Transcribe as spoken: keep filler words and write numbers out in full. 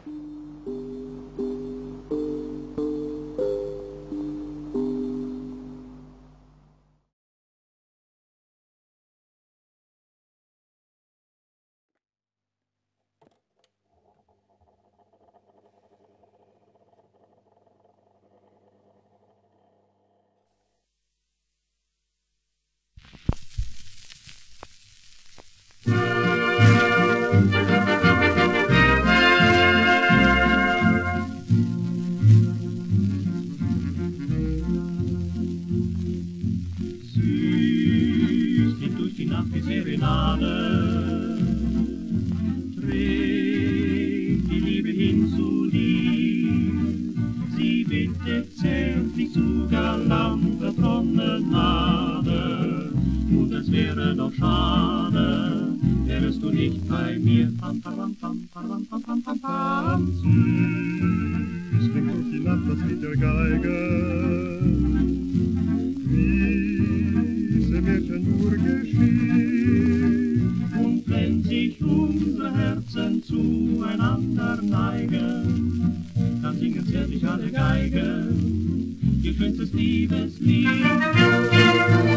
Die Serenade trägt die Liebe hin zu dir. Sie bittet zärtlich zu galanter Promenade. Und es wäre doch schade, wärest du nicht bei mir. Pam, pam, pam, pam, pam, pam, pam, pam. Süß klingt durch die Nacht das Lied der Geige. Diese Märchen nur geschieht. Und wenn sich unsere Herzen zueinander neigen, dann singen zärtlich alle Geigen ihr schönstes Liebeslied.